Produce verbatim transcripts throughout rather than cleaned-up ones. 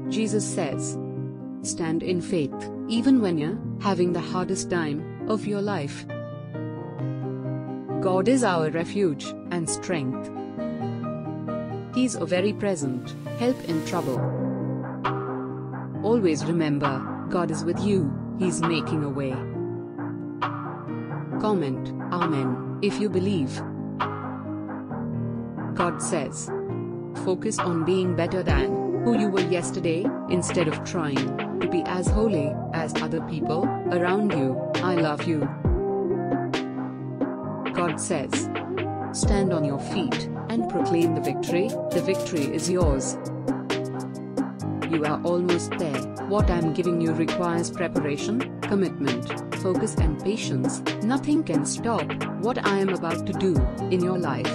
Jesus says, stand in faith, even when you're having the hardest time of your life. God is our refuge and strength. He is a very present help in trouble. Always remember, God is with you, He's making a way. Comment, Amen, if you believe. God says, focus on being better than who you were yesterday, instead of trying to be as holy as other people around you. I love you. God says, stand on your feet and proclaim the victory. The victory is yours. You are almost there. What I'm giving you requires preparation, commitment, focus and patience. Nothing can stop what I am about to do in your life.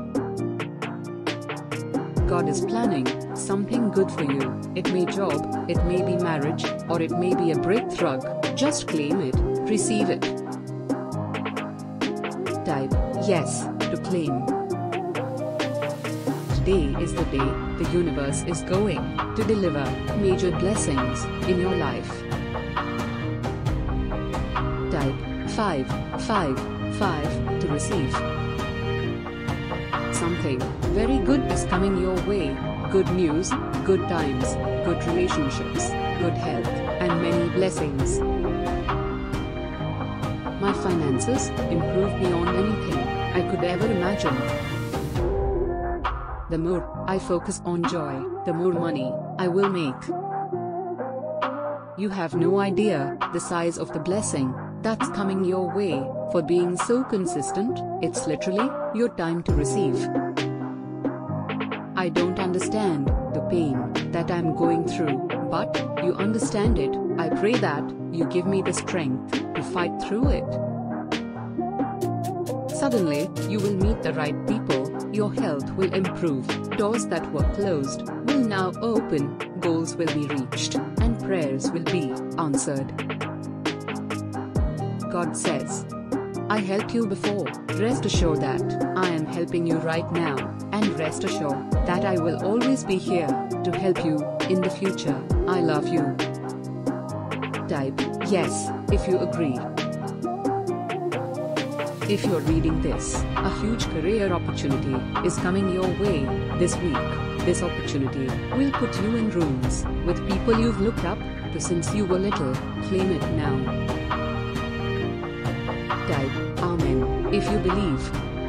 God is planning something good for you. It may job, it may be marriage, or it may be a breakthrough. Just claim it, receive it. Type yes to claim. Today is the day the universe is going to deliver major blessings in your life. Type five five five to receive. Something very good is coming your way. Good news, good times, good relationships, good health, and many blessings. My finances improved beyond anything I could ever imagine. The more I focus on joy, the more money I will make. You have no idea the size of the blessing that's coming your way. For being so consistent, it's literally your time to receive. I don't understand the pain that I'm going through, but you understand it. I pray that you give me the strength to fight through it. Suddenly, you will meet the right people, your health will improve, doors that were closed will now open, goals will be reached, and prayers will be answered. God says, I helped you before. Rest assured that I am helping you right now, and rest assured that I will always be here to help you in the future. I love you. Type yes if you agree. If you're reading this, a huge career opportunity is coming your way this week. This opportunity will put you in rooms with people you've looked up to since you were little. Claim it now. Type Amen if you believe.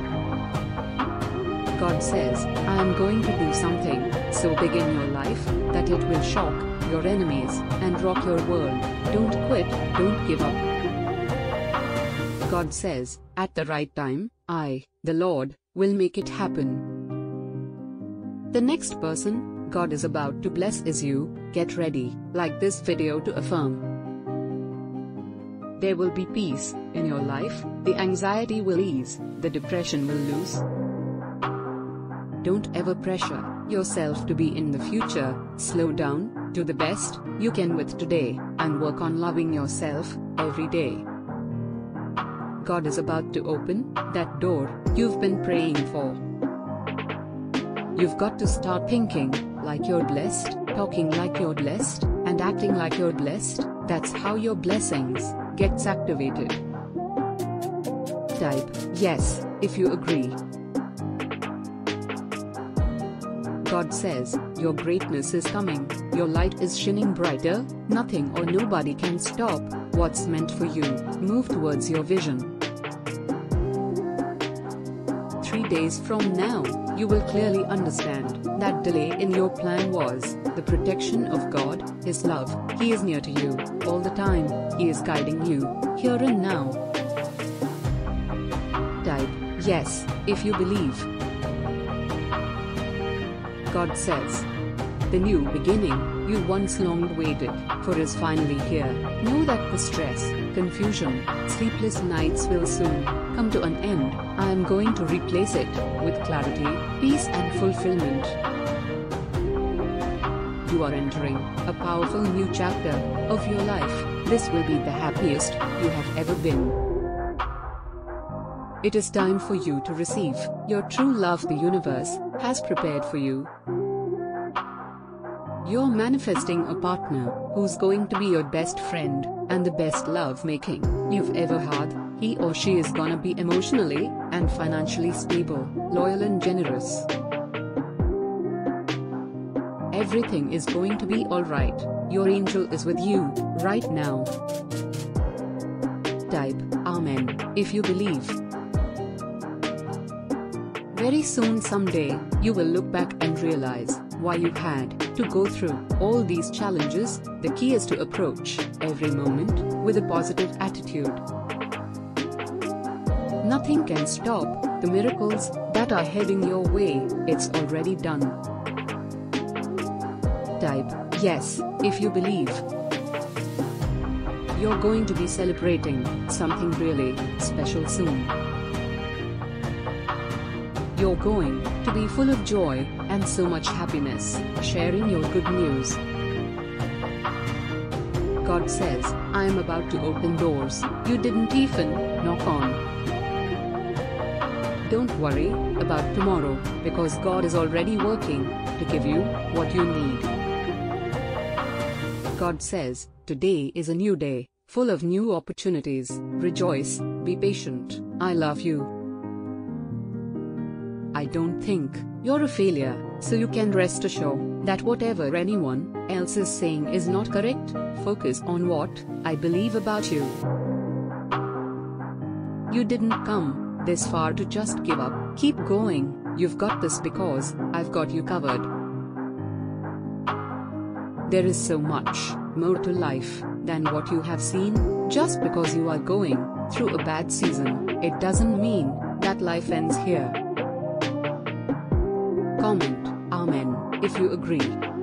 God says, I am going to do something so big in your life that it will shock your enemies and rock your world. Don't quit, don't give up. God says, at the right time, I, the Lord, will make it happen. The next person God is about to bless is you. Get ready, like this video to affirm. There will be peace in your life, the anxiety will ease, the depression will lose. Don't ever pressure yourself to be in the future. Slow down, do the best you can with today, and work on loving yourself every day. God is about to open that door you've been praying for. You've got to start thinking like you're blessed, talking like you're blessed, and acting like you're blessed. That's how your blessings gets activated. Type yes if you agree. God says, your greatness is coming, your light is shining brighter, nothing or nobody can stop what's meant for you. Move towards your vision. Three days from now, you will clearly understand that delay in your plan was the protection of God, His love. He is near to you all the time. He is guiding you here and now. Type yes if you believe. God says, the new beginning you once long waited for is finally here. Know that the stress, confusion, sleepless nights will soon come to an end. I am going to replace it with clarity, peace and fulfillment. You are entering a powerful new chapter of your life. This will be the happiest you have ever been. It is time for you to receive your true love the universe has prepared for you. You're manifesting a partner who's going to be your best friend and the best love making you've ever had. He or she is gonna be emotionally and financially stable, loyal and generous. Everything is going to be alright. Your angel is with you right now. Type Amen if you believe. Very soon someday, you will look back and realize why you had to go through all these challenges. The key is to approach every moment with a positive attitude. Nothing can stop the miracles that are heading your way. It's already done. Type yes if you believe. You're going to be celebrating something really special soon. You're going to be full of joy and so much happiness, sharing your good news. God says, I am about to open doors you didn't even knock on. Don't worry about tomorrow, because God is already working to give you what you need. God says, today is a new day, full of new opportunities. Rejoice, be patient, I love you. I don't think you're a failure, so you can rest assured that whatever anyone else is saying is not correct. Focus on what I believe about you. You didn't come this far to just give up. Keep going, you've got this because I've got you covered. There is so much more to life than what you have seen. Just because you are going through a bad season, it doesn't mean that life ends here. Comment Amen if you agree.